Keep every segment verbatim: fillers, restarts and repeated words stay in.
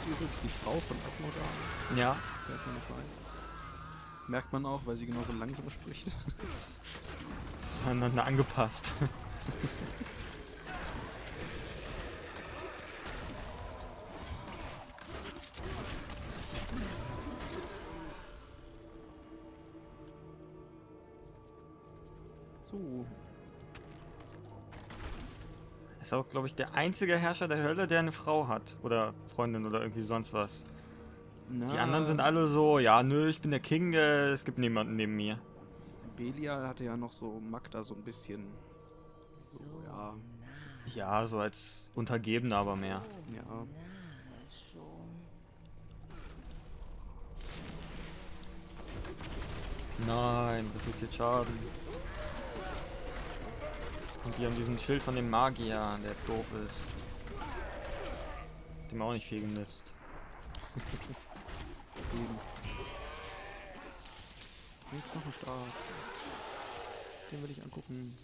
ist übrigens die Frau von Asmodee. Ja. Wer es noch nicht weiß. Merkt man auch, weil sie genauso langsam spricht. Ist aneinander angepasst. So. Ist auch, glaube ich, der einzige Herrscher der Hölle, der eine Frau hat. Oder Freundin oder irgendwie sonst was. Na, Die anderen sind alle so, ja, nö, ich bin der King, äh, es gibt niemanden neben mir. Belial hatte ja noch so Magda so ein bisschen. So, ja. Ja, so als Untergebener aber mehr. Ja. Nein, das wird jetzt Schaden. Und die haben diesen Schild von dem Magier, der doof ist. Dem auch nicht viel genützt. Eben. Den Knochenstab. Den will ich angucken.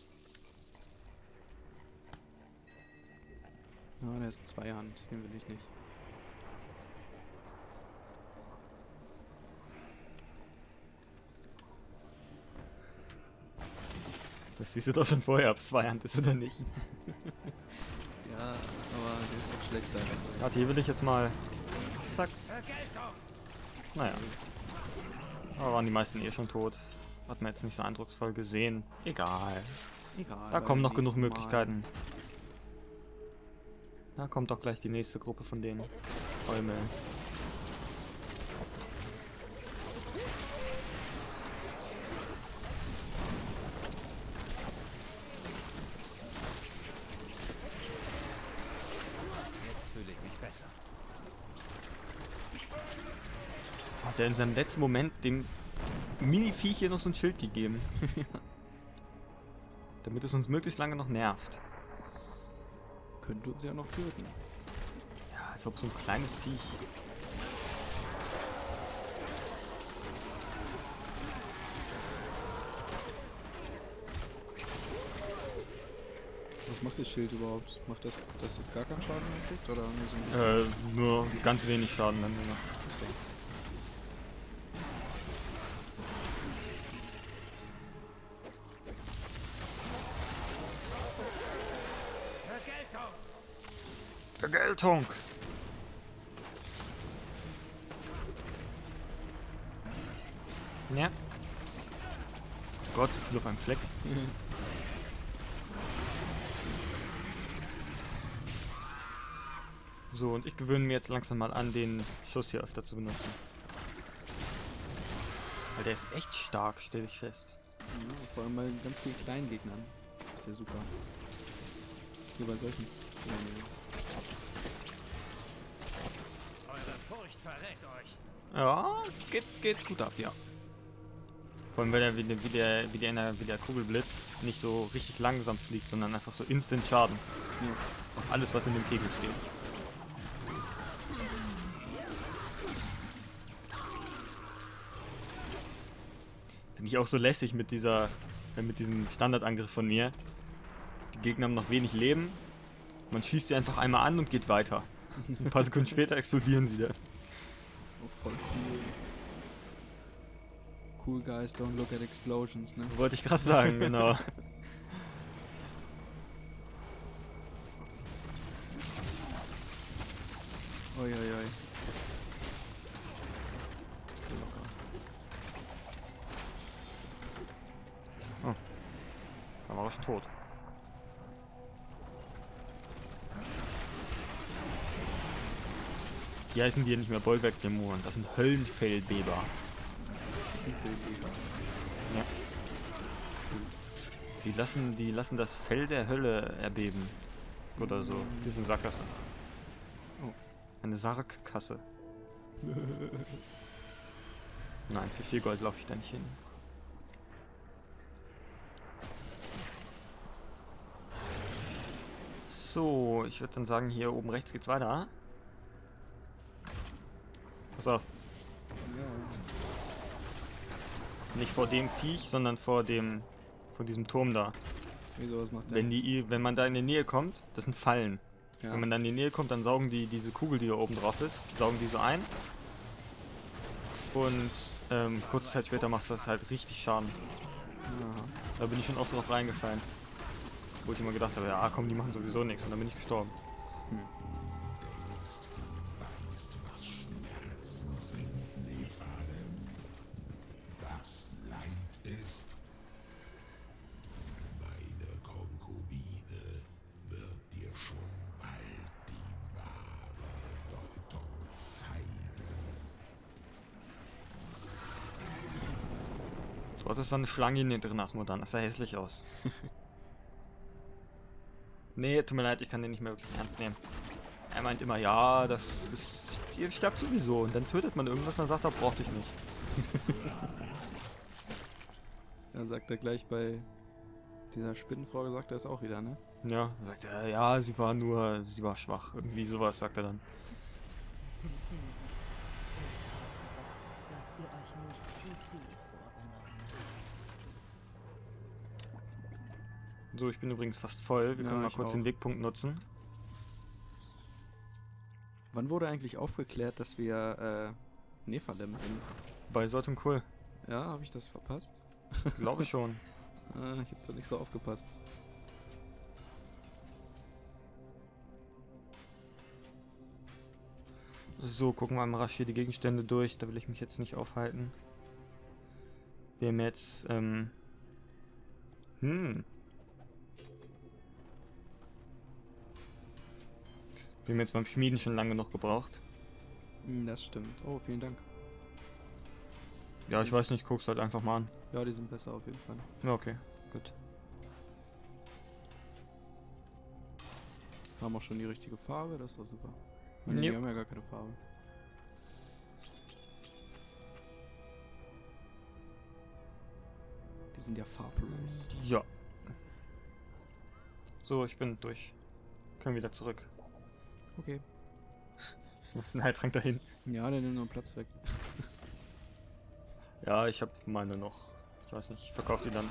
Ja, der ist Zweihand. Den will ich nicht. Das siehst du doch schon vorher, ob es Zweihand ist oder nicht. Ja, aber der ist auch schlechter. Also Warte, hier will ich jetzt mal... Zack. Naja. Aber waren die meisten eh schon tot. Hat man jetzt nicht so eindrucksvoll gesehen. Egal. egal. Da bei kommen dem noch genug nächsten Mal. Möglichkeiten. Da kommt doch gleich die nächste Gruppe von denen. Eumel. Jetzt fühle ich mich besser. Hat er in seinem letzten Moment dem Mini-Viech hier noch so ein Schild gegeben. Damit es uns möglichst lange noch nervt. Könnte uns ja noch töten. Ja, als ob so ein kleines Viech. Was macht das Schild überhaupt? Macht das, dass es gar keinen Schaden mehr kriegt? Oder nur so ein bisschen? Äh, nur ganz wenig Schaden dann nur noch. Okay. Vergeltung! Ja. Oh Gott, so viel auf einem Fleck. So, und ich gewöhne mir jetzt langsam mal an, den Schuss hier öfter zu benutzen. Weil der ist echt stark, stelle ich fest. Ja, vor allem bei ganz vielen kleinen Gegnern. Ist ja super. Hier bei solchen. Ja, nee. Eure Furcht verrät euch. Ja, geht, geht gut ab, ja. Vor allem, weil der wie, der, wie, der, wie, der, in der, wie der Kugelblitz nicht so richtig langsam fliegt, sondern einfach so instant Schaden. Ja. Auf alles, was in dem Kegel steht. Finde ich auch so lässig mit dieser, äh, mit diesem Standardangriff von mir. Die Gegner haben noch wenig Leben. Man schießt sie einfach einmal an und geht weiter. Ein paar Sekunden später explodieren sie da. Oh, voll cool. Cool guys don't look at explosions, ne? Wollte ich gerade sagen, genau. Oi, oi, oi. Oh. Da war er schon tot. Die heißen die ja nicht mehr Bollwerk-Dämonen, das sind Höllenfellbeber. Ja. Die lassen, die lassen das Fell der Hölle erbeben. Oder so. Das ist eine Sackgasse. Oh. Eine Sargkasse. Nein, für viel Gold laufe ich da nicht hin. So, ich würde dann sagen, hier oben rechts geht's weiter. Pass auf. Ja. Nicht vor dem Viech, sondern vor dem, vor diesem Turm da. Wieso, was macht der? Wenn die, wenn man da in die Nähe kommt, das sind Fallen. Ja. Wenn man dann in die Nähe kommt, dann saugen die diese Kugel, die da oben drauf ist, saugen die so ein. Und ähm, kurze Zeit später machst du das halt richtig Schaden. Aha. Da bin ich schon oft drauf reingefallen. Wo ich immer gedacht habe, ja komm, die machen sowieso nichts. Und dann bin ich gestorben. Hm. Das Leid ist. Meine Konkubine wird dir schon bald die wahre Bedeutung zeigen. Dort ist dann eine Schlange in den drin, Asmodan. Das sah hässlich aus. Nee, tut mir leid, ich kann den nicht mehr wirklich ernst nehmen. Er meint immer, ja, das ist. Ihr sterbt sowieso. Und dann tötet man irgendwas und dann sagt er, brauchte ich nicht. Ja, sagt er gleich bei dieser Spinnenfrau, sagt er es auch wieder, ne? Ja, sagt er, ja, sie war nur, sie war schwach. Irgendwie sowas sagt er dann. Ich hoffe, dass ihr euch nicht zu viel vorgenommen habt. So, ich bin übrigens fast voll. Wir Ja, können mal ich kurz auch. den Wegpunkt nutzen. Wann wurde eigentlich aufgeklärt, dass wir äh, Nephalem sind? Bei Sotumkul. Ja, habe ich das verpasst? Glaube ich schon. Ah, ich habe da nicht so aufgepasst. So, gucken wir mal rasch hier die Gegenstände durch. Da will ich mich jetzt nicht aufhalten. Wir haben jetzt, ähm... Hm. Wir haben jetzt beim Schmieden schon lange noch gebraucht. Hm, das stimmt. Oh, vielen Dank. Ja, ich weiß nicht, guck's halt einfach mal an. Ja, die sind besser auf jeden Fall. Ja, okay, gut. Haben auch schon die richtige Farbe, das war super. Nee, Yep. die haben ja gar keine Farbe. Die sind ja farblos. Ja. So, ich bin durch. Können wieder zurück. Okay. Was ist ein Heiltrank dahin? Ja, der nimmt nur Platz weg. Ja, ich habe meine noch. Ich weiß nicht, ich verkaufe die dann.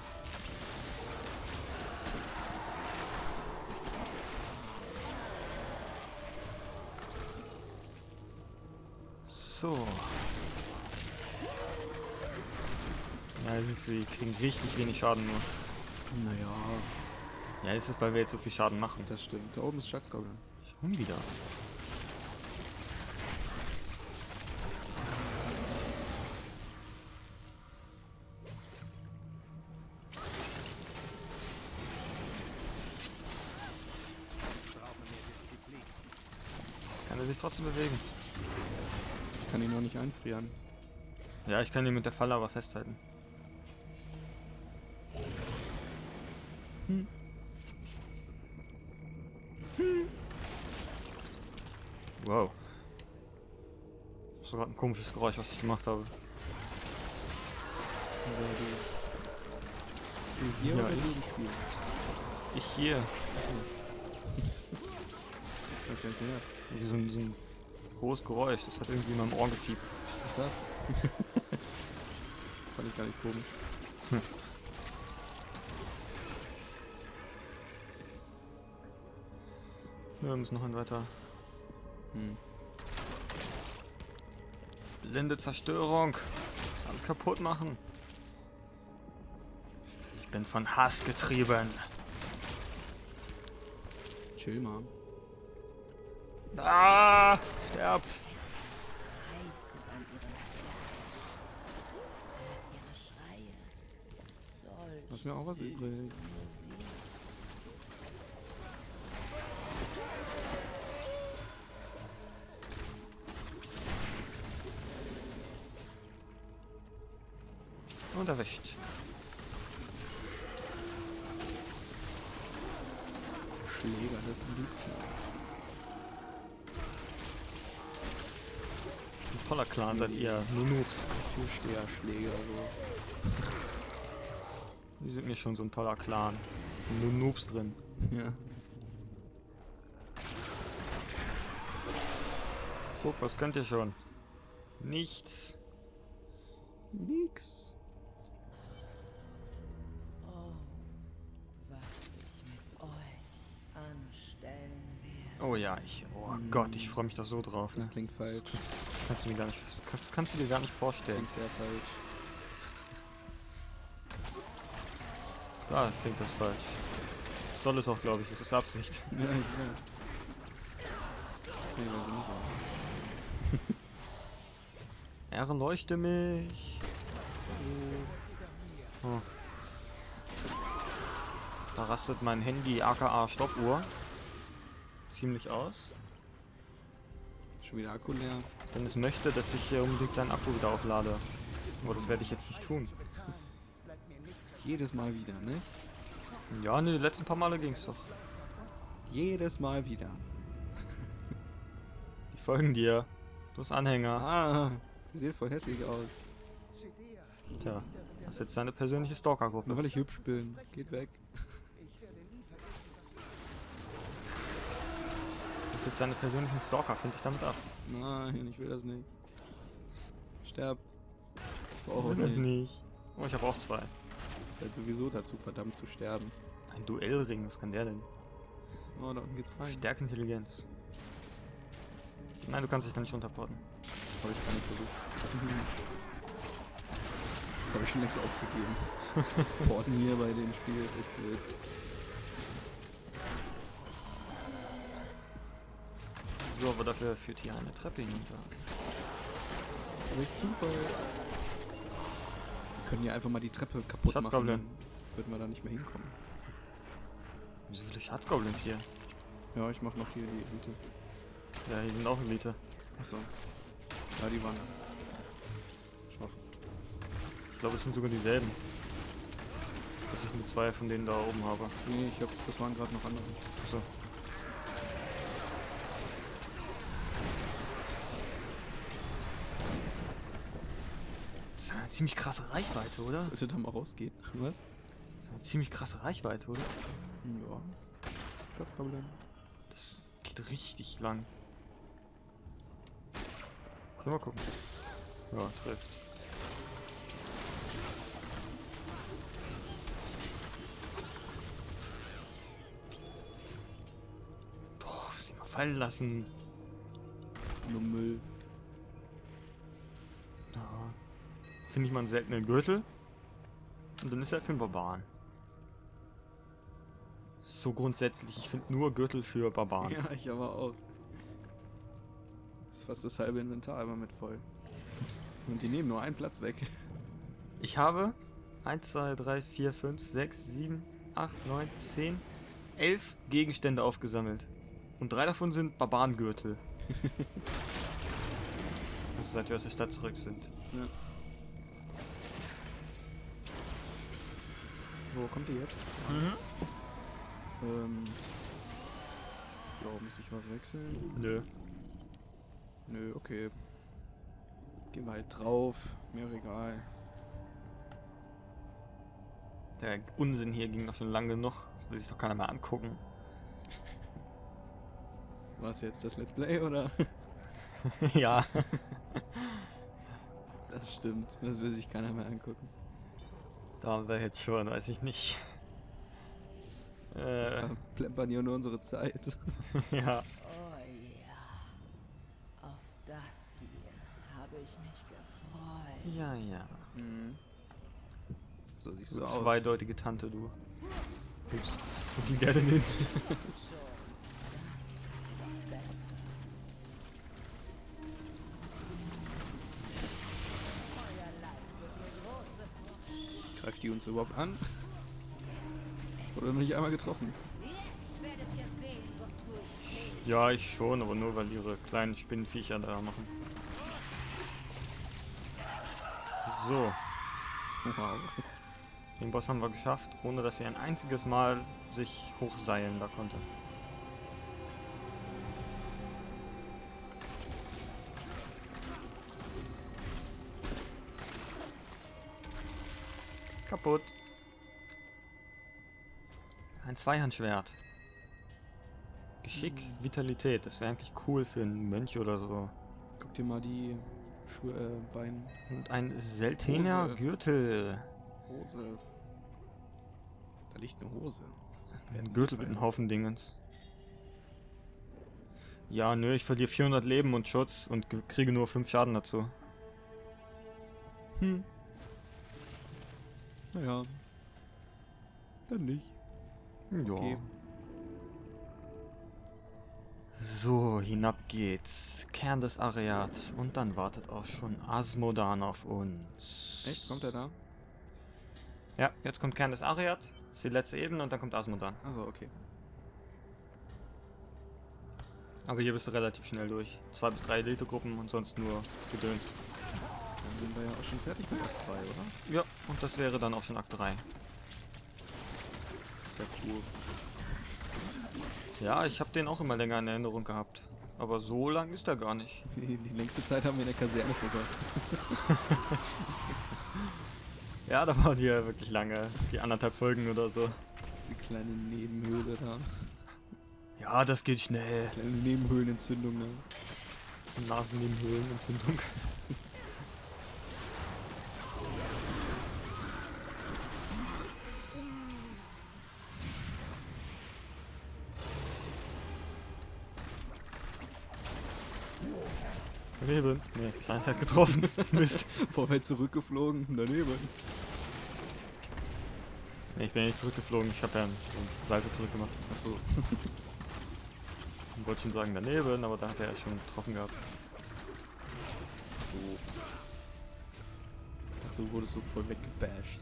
So. Ja, es ist, sie kriegen richtig wenig Schaden nur. Naja, Ja, es ist, weil wir jetzt so viel Schaden machen. das stimmt. Da oben ist Schatzgoblin. Schon wieder. Brauchen mehr Disziplin. Kann er sich trotzdem bewegen? Ich kann ihn noch nicht einfrieren. Ja, ich kann ihn mit der Falle aber festhalten. Hm. Wow. Das ist gerade ein komisches Geräusch, was ich gemacht habe. Also du, du hier Ja, oder ich. du im Spiel? Ich hier. Achso. Das hab ich nicht gehört. Wie so ein, so ein hohes Geräusch. Das hat irgendwie in meinem Ohr gefiebt. Was ist das? Fand ich gar nicht komisch. Ja, wir müssen noch ein weiter. Hm. Blinde Zerstörung. Das alles kaputt machen. Ich bin von Hass getrieben. Chill mal. Ah! Sterbt! Heißet an ihren Hört ihre Schreie. Solch Du hast mir auch was übrig. Musik. Und erwischt. Schläger des Blutklans. Ein toller Clan seid ihr. Nur Noobs. Türsteherschläger, so. Die sind nicht schon so ein toller Clan. Nur Noobs drin. Ja. Guck, was könnt ihr schon? Nichts. Nix. Oh, was ich mit euch anstellen werde. Oh ja, ich. Oh Mm. Gott, ich freue mich da so drauf. Das Ne? klingt falsch. Das, das kannst du mir gar nicht. Das kannst, das kannst du dir gar nicht vorstellen. Klingt sehr falsch. Klar, klingt das falsch. Das soll es auch, glaube ich. Das ist Absicht. Ja, ich weiß. Nee, weiß ich nicht. Erleuchte mich. Oh. Da rastet mein Handy aka Stoppuhr ziemlich aus. Schon wieder Akku leer. Denn es möchte, dass ich hier unbedingt seinen Akku wieder auflade. Aber das werde ich jetzt nicht tun. Jedes Mal wieder, nicht? Ja, ne, die letzten paar Male ging's doch. Jedes Mal wieder. Die folgen dir. Du hast Anhänger. Ah, die sehen voll hässlich aus. Tja, das ist jetzt deine persönliche Stalker-Gruppe. Nur weil ich hübsch bin. Geht weg. Das ist jetzt deine persönlichen Stalker, finde ich damit ab. Nein, ich will das nicht. Sterbt. Ich Oh, brauche das nicht. nicht. Oh, ich habe auch zwei. Seid sowieso dazu verdammt zu sterben. Ein Duellring, was kann der denn? Oh, da unten geht's rein. Stärkeintelligenz. Nein, du kannst dich da nicht runterporten. Habe ich gar nicht versucht. Das habe ich schon längst aufgegeben. Das Porten hier bei dem Spiel ist echt blöd. So, aber dafür führt hier eine Treppe hinunter. Durch Zufall. Wir können ja einfach mal die Treppe kaputt machen. Schatzgoblin. Dann würden wir da nicht mehr hinkommen. Wieso viele Schatzgoblins hier? Ja, ich mach noch hier die Elite. Ja, hier sind auch Elite. Achso. Ja, die waren schwach. Ich glaube, es sind sogar dieselben. Dass ich nur zwei von denen da oben habe. Nee, ich hab, das waren gerade noch andere. So. Das ist eine ziemlich krasse Reichweite, oder? Sollte da mal rausgehen. Was? Das ist eine ziemlich krasse Reichweite, oder? Ja. Das Problem. Das geht richtig lang. Können wir gucken. Ja, trifft. Doch, sie mal fallen lassen. Nur Müll. Ja. Finde ich mal einen seltenen Gürtel. Und dann ist er für einen Barbaren. So grundsätzlich, ich finde nur Gürtel für Barbaren. Ja, ich aber auch. Ist fast das halbe Inventar immer mit voll. Und die nehmen nur einen Platz weg. Ich habe eins, zwei, drei, vier, fünf, sechs, sieben, acht, neun, zehn, elf Gegenstände aufgesammelt. Und drei davon sind Barbarengürtel. Also seit wir aus der Stadt zurück sind. Ja. Wo kommt ihr jetzt? Mhm. Ähm. Ja, muss ich was wechseln? Nö. Nö, okay. Gehen wir halt drauf. Mir egal. Der Unsinn hier ging doch schon lange genug. Das will sich doch keiner mehr angucken. War es jetzt das Let's Play oder? Ja. Das stimmt. Das will sich keiner mehr angucken. Da haben wir jetzt schon, weiß ich nicht. Äh, Ja, plempern hier nur unsere Zeit. ja. Oh ja. Auf das hier habe ich mich gefreut. Ja, ja. Mhm. So siehst Du du aus. zweideutige Tante, du. Ups. Wo ging der denn hin? Greift die uns überhaupt an? Oder noch nicht einmal getroffen? Werdet ihr sehen, wozu ich fähig Ja, ich schon, aber nur weil ihre kleinen Spinnenviecher da machen. So, Wow. den Boss haben wir geschafft, ohne dass sie ein einziges Mal sich hochseilen da konnte. Kaputt. Ein Zweihandschwert. Geschick, Vitalität. Das wäre eigentlich cool für einen Mönch oder so. Guck dir mal die Schuhe, äh, Bein, Und ein seltener Hose. Gürtel. Hose. Da liegt eine Hose. Ein Gürtel mit einem Haufen Dingens. Ja, nö, ich verliere vierhundert Leben und Schutz und ge- kriege nur fünf Schaden dazu. Hm. Naja. Dann nicht. Ja. Okay. So, hinab geht's. Kern des Areat. Und dann wartet auch schon Asmodan auf uns. Echt? Kommt er da? Ja, jetzt kommt Kern des Areat. Ist die letzte Ebene und dann kommt Asmodan. Also okay. Aber hier bist du relativ schnell durch. Zwei bis drei Elite-Gruppen und sonst nur Gedöns. Dann sind wir ja auch schon fertig mit Akt drei, oder? Ja, und das wäre dann auch schon Akt drei. Das ist ja cool. Ja, ich habe den auch immer länger in Erinnerung gehabt. Aber so lang ist er gar nicht. Die, die längste Zeit haben wir in der Kaserne verbracht. Ja, da waren die ja wirklich lange. Die anderthalb Folgen oder so. Die kleine Nebenhöhle da. Ja, das geht schnell. Kleine Nebenhöhlenentzündung, ne? Nasennebenhöhlenentzündung. Daneben. Nee, Scheiße, hat getroffen. Mist. Vorwärts zurückgeflogen, daneben. Nee, ich bin ja nicht zurückgeflogen. Ich habe ja einen Salto zurückgemacht. Achso. Ich wollte schon sagen daneben, aber da hat er ja schon getroffen gehabt. So. Ich dachte, du wurdest so voll weggebasht.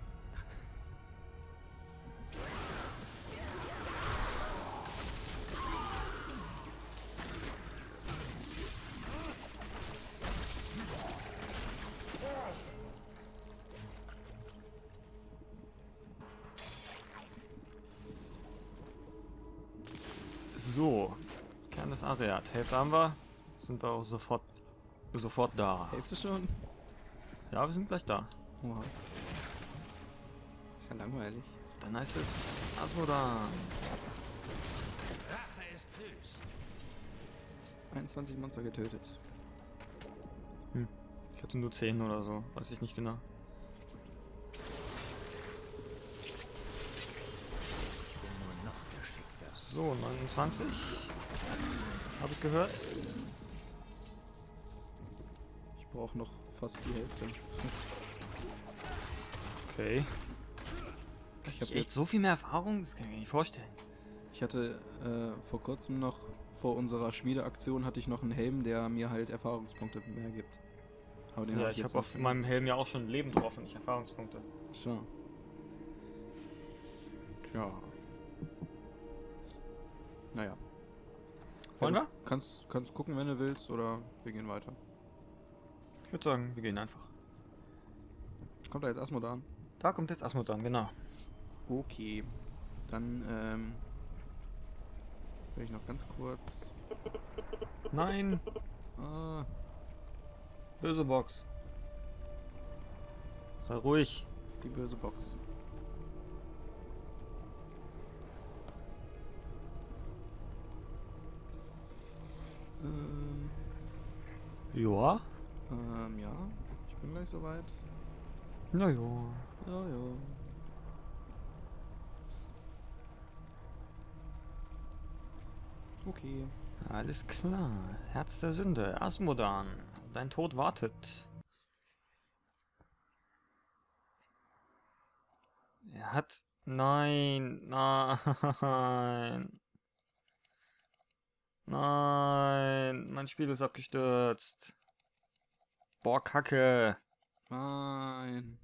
So, Kern des Areat. Hälfte haben wir. Sind wir auch sofort, sofort da. Hälfte schon? Ja, wir sind gleich da. Oha. Ist ja langweilig. Dann heißt es Asmodan. Rache ist süß. einundzwanzig Monster getötet. Ich hatte nur zehn oder so. Weiß ich nicht genau. Ich bin nur noch geschickter. So, neunundzwanzig. Habe ich gehört. Ich brauche noch fast die Hälfte. Okay. Ich Ich habe echt so viel mehr Erfahrung? Das kann ich mir nicht vorstellen. Ich hatte äh, vor kurzem noch, vor unserer Schmiedeaktion, hatte ich noch einen Helm, der mir halt Erfahrungspunkte mehr gibt. Aber den Ja, hab ich jetzt habe auf noch- meinem Helm ja auch schon Leben drauf und nicht Erfahrungspunkte. So. Tja. Naja. Wollen Ja, wir? du Kannst, kannst gucken, wenn du willst, oder wir gehen weiter. Ich würde sagen, wir gehen einfach. Kommt da jetzt Asmodan? Da kommt jetzt Asmodan, genau. Okay. Dann, ähm... will ich noch ganz kurz... Nein, Ah, böse Box. Sei ruhig. die böse Box. Ähm, Ja. ähm, ja. Ich bin gleich soweit. Na ja. Ja, ja. Okay. Alles klar. Herz der Sünde. Asmodan. Dein Tod wartet. Er hat... Nein. Nein. Nein. Mein Spiel ist abgestürzt. Boah, Kacke. Nein.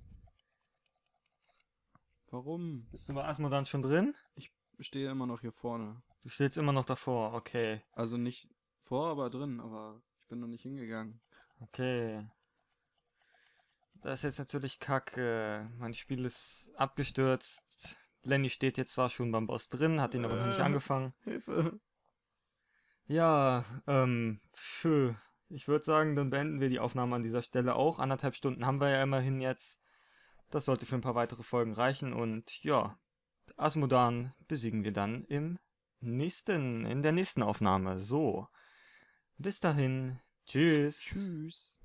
Warum? Bist du bei Asmodan schon drin? Ich stehe immer noch hier vorne. Du stehst immer noch davor. Okay. Also nicht vor, aber drin, aber ich bin noch nicht hingegangen. Okay. Das ist jetzt natürlich kacke. Mein Spiel ist abgestürzt. Lenny steht jetzt zwar schon beim Boss drin, hat ihn aber noch nicht Äh. angefangen. Hilfe! Ja, ähm, pfö. Ich würde sagen, dann beenden wir die Aufnahme an dieser Stelle auch. Anderthalb Stunden haben wir ja immerhin jetzt. Das sollte für ein paar weitere Folgen reichen und ja, Asmodan besiegen wir dann im nächsten, in der nächsten Aufnahme. So, bis dahin, tschüss. Tschüss.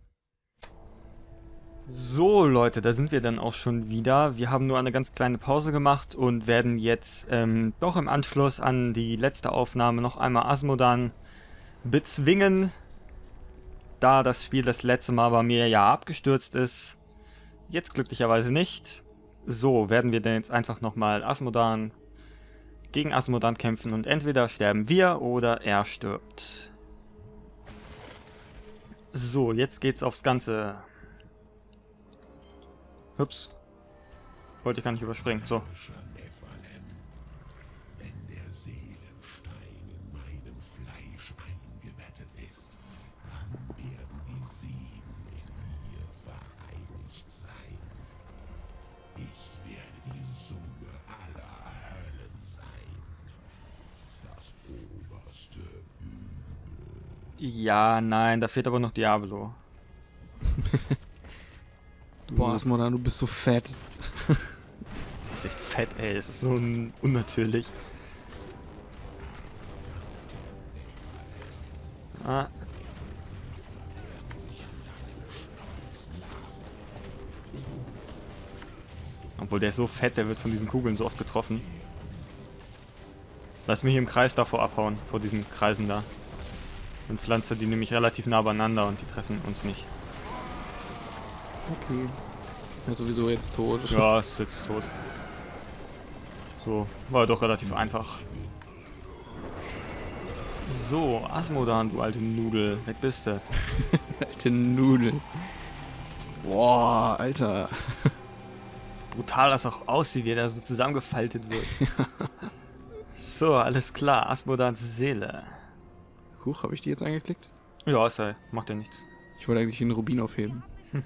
So Leute, da sind wir dann auch schon wieder. Wir haben nur eine ganz kleine Pause gemacht und werden jetzt ähm, doch im Anschluss an die letzte Aufnahme noch einmal Asmodan bezwingen, da das Spiel das letzte Mal bei mir ja abgestürzt ist. Jetzt glücklicherweise nicht. So, werden wir denn jetzt einfach nochmal Asmodan gegen Asmodan kämpfen und entweder sterben wir oder er stirbt. So, jetzt geht's aufs Ganze. Ups. Wollte ich gar nicht überspringen. So. Nephalem, wenn der Seelenstein in meinem Fleisch eingebettet ist, dann werden die Sieben in mir vereinigt sein. Ich werde die Summe aller Höllen sein. Das oberste Übel. Ja, nein, da fehlt aber noch Diablo. Boah, Asmodan, du bist so fett. Das ist echt fett, ey. Das ist so un unnatürlich. Ah. Obwohl der ist so fett, der wird von diesen Kugeln so oft getroffen. Lass mich im Kreis davor abhauen, vor diesen Kreisen da. Und pflanze die nämlich relativ nah beieinander und die treffen uns nicht. Okay. Er ist sowieso jetzt tot. Ja, ist jetzt tot. So, war doch relativ einfach. So, Asmodan, du alte Nudel. Weg bist du. Alte Nudel. Boah, Alter. Brutal, dass auch aussieht, wie er da so zusammengefaltet wird. So, alles klar. Asmodans Seele. Huch, habe ich die jetzt angeklickt? Ja, ist er. Macht ja nichts. Ich wollte eigentlich den Rubin aufheben.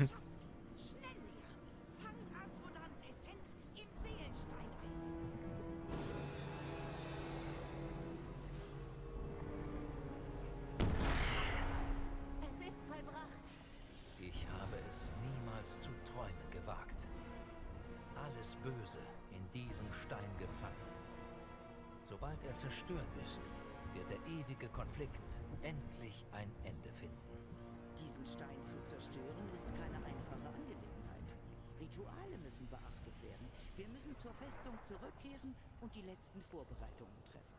Ich habe es niemals zu träumen gewagt. Alles Böse in diesem Stein gefangen. Sobald er zerstört ist, wird der ewige Konflikt endlich ein Ende finden. Diesen Stein zu zerstören ist keine einfache Angelegenheit. Rituale müssen beachtet werden. Wir müssen zur Festung zurückkehren und die letzten Vorbereitungen treffen.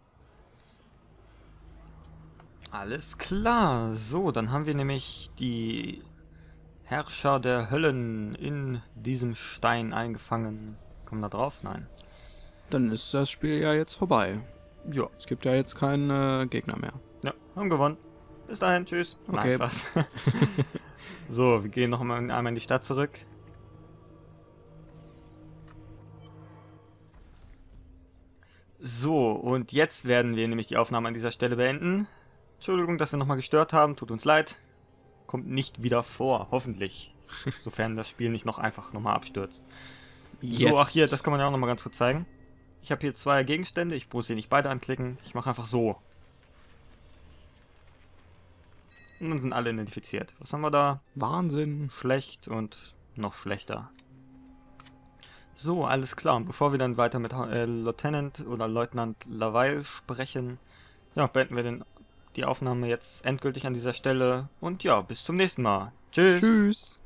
Alles klar. So, dann haben wir nämlich die Herrscher der Höllen in diesem Stein eingefangen. Kommen wir da drauf? Nein. Dann ist das Spiel ja jetzt vorbei. Ja. Es gibt ja jetzt keinen äh, Gegner mehr. Ja, haben gewonnen. Bis dahin, tschüss. Okay. Nein, Spaß. So, wir gehen noch mal einmal in die Stadt zurück. So, und jetzt werden wir nämlich die Aufnahme an dieser Stelle beenden. Entschuldigung, dass wir nochmal gestört haben, tut uns leid. Kommt nicht wieder vor, hoffentlich. Sofern das Spiel nicht noch einfach nochmal abstürzt. Jetzt. So, ach hier, das kann man ja auch nochmal ganz kurz zeigen. Ich habe hier zwei Gegenstände, ich muss hier nicht beide anklicken. Ich mache einfach so. Und dann sind alle identifiziert. Was haben wir da? Wahnsinn. Schlecht und noch schlechter. So, alles klar. Und bevor wir dann weiter mit äh, Lieutenant oder Leutnant Laval sprechen, ja, beenden wir den, die Aufnahme jetzt endgültig an dieser Stelle. Und ja, bis zum nächsten Mal. Tschüss. Tschüss.